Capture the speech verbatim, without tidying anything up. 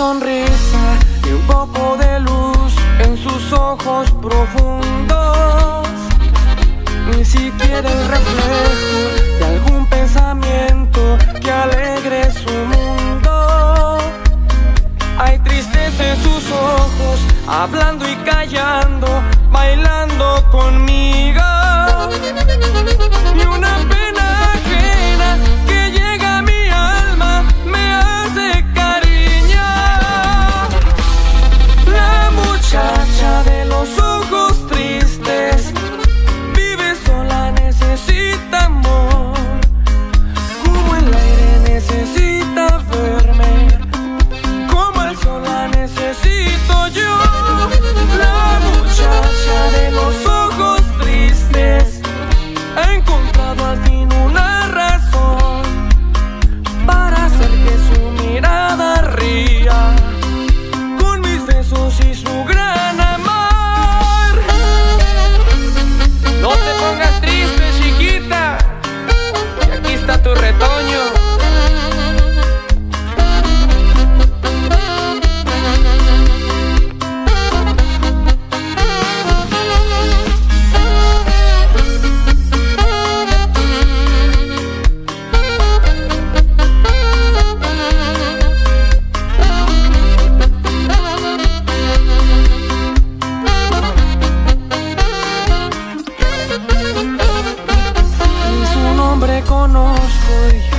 sonrisa y un poco de luz en sus ojos profundos. Ni siquiera el reflejo de algún pensamiento que alegre su mundo. Hay tristeza en sus ojos, hablando y callando, bailando conmigo. Y una pena ajena que llega a mi alma me hace cariño. La muchacha de los ojos tristes vive sola, necesita amor, como el aire necesita verme, como el sol la necesito yo. La muchacha de los ojos tristes ha encontrado al fin una razón para hacer que su mirada ría con mis besos y su gran amor. No te pongas triste, chiquita, y aquí está tu retoño. Conozco y